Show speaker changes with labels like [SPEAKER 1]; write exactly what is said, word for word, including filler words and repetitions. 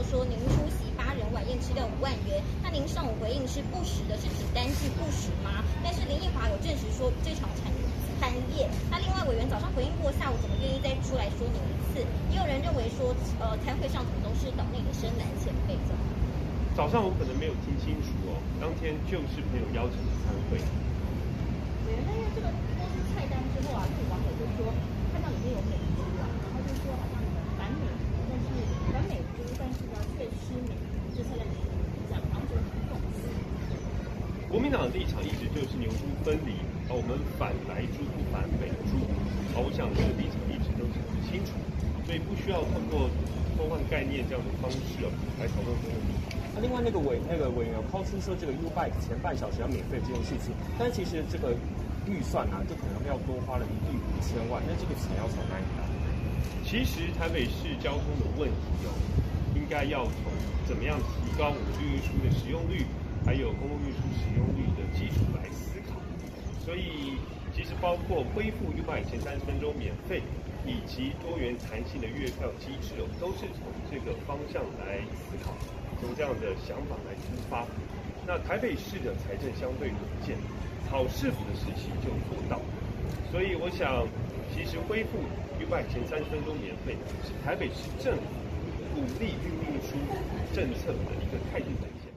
[SPEAKER 1] 说您出席八人晚宴吃掉五万元，那您上午回应是不实的，是指单据不实吗？但是林奕华有证实说这场餐餐宴，那另外委员早上回应过，下午怎么愿意再出来说明一次？也有人认为说，呃，餐会上可能都是岛内的深蓝前辈这样。
[SPEAKER 2] 早上我可能没有听清楚哦，当天就是朋友邀请的餐会。
[SPEAKER 3] 委员，那因为这个公司菜单之后啊，就有网友就说看到里面有美猪啊，然后就说好像你们反美猪，但是反美猪，但是呢却吃美猪，就是在讲，然后就很讽刺。
[SPEAKER 2] 国民党的立场一直就是牛猪分离，而我们反莱猪不反美猪。而我想这个立场一直都是很清楚，所以不需要透过偷换概念这样的方式哦来讨论这个问题。
[SPEAKER 4] 那另外那个委那个委员抛出说这个 U Bike 前半小时要免费这件事情，但是其实这个预算啊，就可能要多花了一亿五千万，那这个钱要从哪里来？
[SPEAKER 2] 其实台北市交通的问题哦，应该要从怎么样提高我们运输的使用率，还有公共运输使用率的基础来思考。所以其实包括恢复 U Bike 前三十分钟免费，以及多元弹性的月票机制哦，都是从这个方向来思考。从这样的想法来出发，那台北市的财政相对稳健，好市府的事情就做到。所以我想，其实恢复 U Bike 前三十分钟免费，是台北市政府鼓励运输政策的一个态度展现。